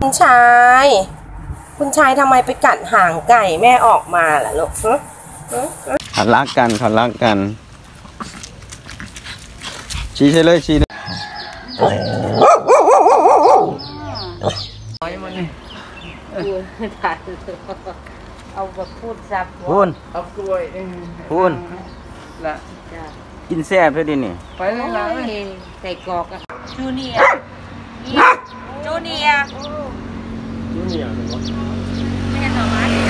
ชาย คุณชายทำไมไปกัดหางไก่แม่ออกมาล่ะลูกเขารักกันเขารักกันชี้ใช่เลยชี้เลยเอาแบบพูดซับพูนเอากล้วยพูนละกินแซ่บเพื่อดินี่ไปเลยละไก่กรอกอะจูเนียจูเนียไม่ใช่หน่อไม้